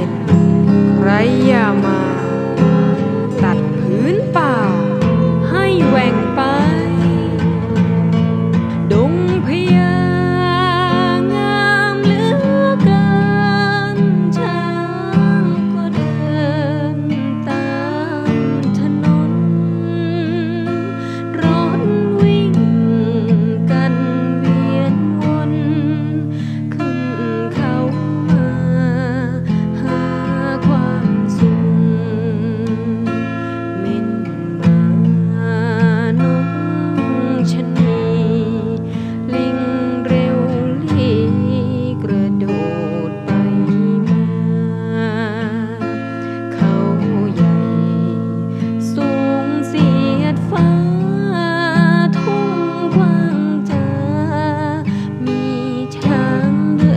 ย็นใครอย่ามาตัดพื้นป่าให้แหว่งไปดงพญางามเหลือเกินช้างก็เดินตามถนนรถวิ่งกันเวียนวนขึ้นเขามาหาความสุขเม่นมานกชะนีลิงเร็วลี่กระโดดไปมาเขาใหญ่สูงเสียดฟ้าทุ่งกว้างจ้ามีช้างเดิ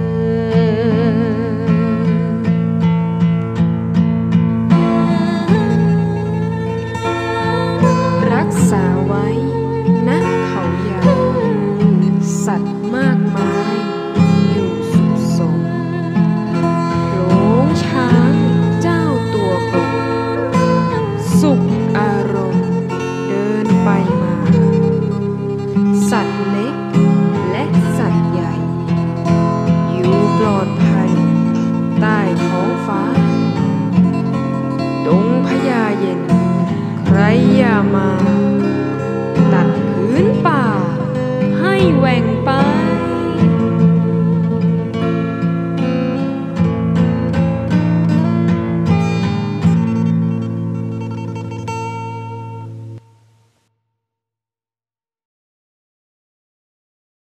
นรักษาไว้ณเขาใหญ่สัตว์มากมายอยู่สุขสมโขลงช้างเจ้าตัวโปรดสุขอารมณ์เดินไปมาสัตว์เล็กและสัตว์ใหญ่อยู่ปลอดภัยใต้ท้องฟ้าดงพญาเย็นใครอย่ามาตัดพื้นป่าให้แหว่ง